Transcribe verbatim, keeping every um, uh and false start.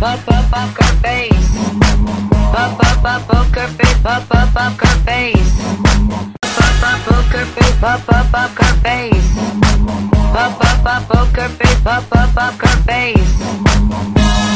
Pop up poker face. Pop up up poker face. Pop up poker face. Pop up poker face. Pop up poker face. Pop up poker face. Pop up poker face.